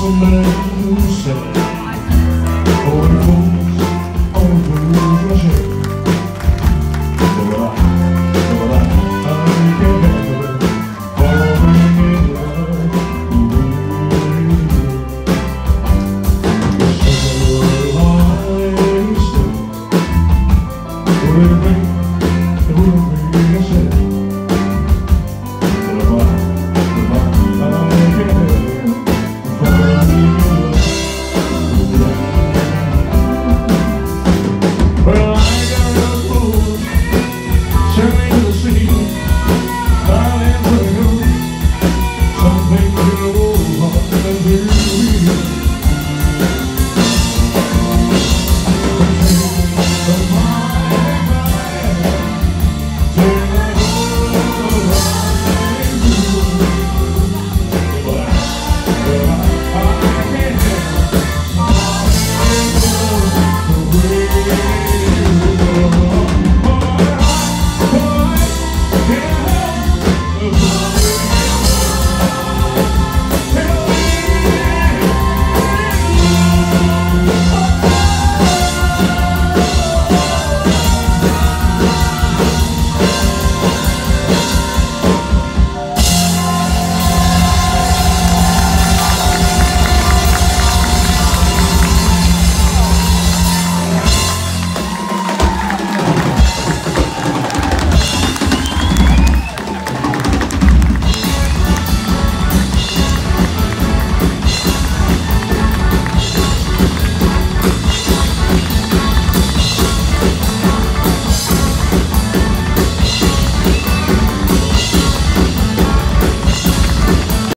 some men who say, oh fools rush in. But I can't help it, falling in love. So I stay with me, I said.